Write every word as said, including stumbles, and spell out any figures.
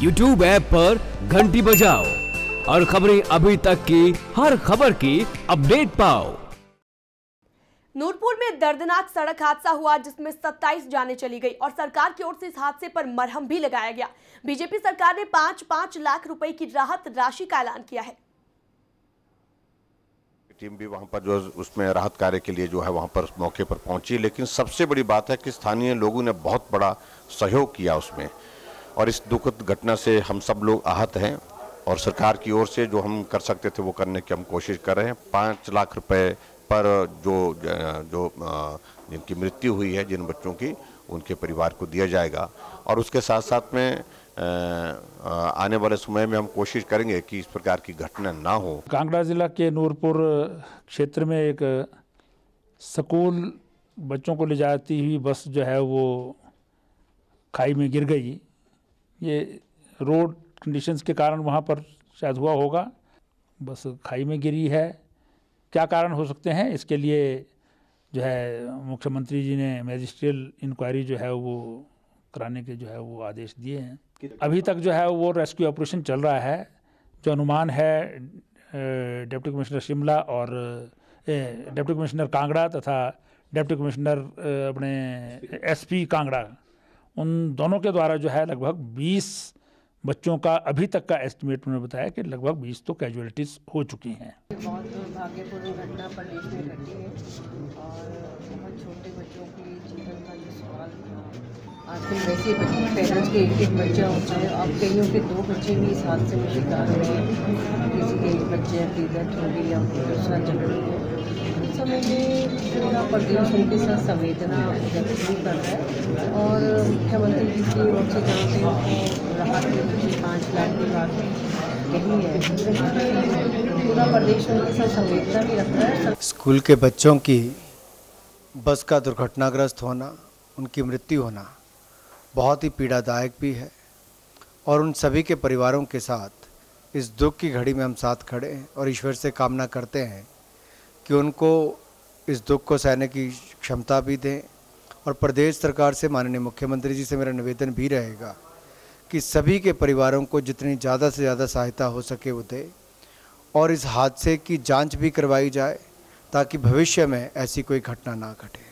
YouTube app पर घंटी बजाओ और खबरें अभी तक की हर खबर की अपडेट पाओ। नूरपुर में दर्दनाक सड़क हादसा हुआ जिसमें सत्ताईस जानें चली गई और सरकार की ओर से इस हादसे पर मरहम भी लगाया गया। बीजेपी सरकार ने पाँच पाँच लाख रुपए की राहत राशि का ऐलान किया है। टीम भी वहां पर जो उसमें राहत कार्य के लिए जो है वहां पर मौके पर पहुंची, लेकिन सबसे बड़ी बात है कि स्थानीय लोगों ने बहुत बड़ा सहयोग किया उसमें, और इस दुखद घटना से हम सब लोग आहत हैं और सरकार की ओर से जो हम कर सकते थे वो करने की हम कोशिश कर रहे हैं। पाँच लाख रुपए पर जो जो जिनकी मृत्यु हुई है, जिन बच्चों की, उनके परिवार को दिया जाएगा। और उसके साथ साथ में आने वाले समय में हम कोशिश करेंगे कि इस प्रकार की घटना ना हो। कांगड़ा जिला के नूरपुर क्षेत्र में एक स्कूल बच्चों को ले जाती हुई बस जो है वो खाई में गिर गई। ये रोड कंडीशंस के कारण वहाँ पर शायद हुआ होगा, बस खाई में गिरी है। क्या कारण हो सकते हैं, इसके लिए जो है मुख्यमंत्री जी ने मैजिस्ट्रियल इंक्वायरी जो है वो कराने के जो है वो आदेश दिए हैं। अभी तक जो है वो रेस्क्यू ऑपरेशन चल रहा है। जो अनुमान है डिप्टी कमिश्नर शिमला और डिप्टी कमिश्नर कांगड़ा तथा डिप्टी कमिश्नर अपने एसपी कांगड़ा, उन दोनों के द्वारा जो है लगभग बीस बच्चों का अभी तक का एस्टिमेट उन्होंने बताया कि लगभग बीस तो कैजुअलिटीज हो चुकी हैं। बहुत दुर्भाग्यपूर्ण घटना प्रदेश में घटी है और बहुत छोटे बच्चों के जीवन का जो सवाल था, आखिर वैसे पेरेंट्स के एक एक बच्चा होता है। अब कईयों के दो बच्चे भी इस हादसे में शिकार हुए हैं। किसी के बच्चे की डेथ हो गई या दूसरा जन्म हुआ। इस समय में पूरा प्रदेश उनके साथ संवेदना व्यक्त भी कर रहा है और मुख्यमंत्री जी की ओर से जहाँ से उनको राहत मिली पाँच लाख की बात यही है। पूरा प्रदेश उनके साथ संवेदना भी रख रहा है। स्कूल के बच्चों की बस का दुर्घटनाग्रस्त होना, उनकी मृत्यु होना बहुत ही पीड़ादायक भी है और उन सभी के परिवारों के साथ इस दुख की घड़ी में हम साथ खड़े हैं और ईश्वर से कामना करते हैं कि उनको इस दुख को सहने की क्षमता भी दें। और प्रदेश सरकार से, माननीय मुख्यमंत्री जी से मेरा निवेदन भी रहेगा कि सभी के परिवारों को जितनी ज़्यादा से ज़्यादा सहायता हो सके वो दें और इस हादसे की जांच भी करवाई जाए ताकि भविष्य में ऐसी कोई घटना ना घटे।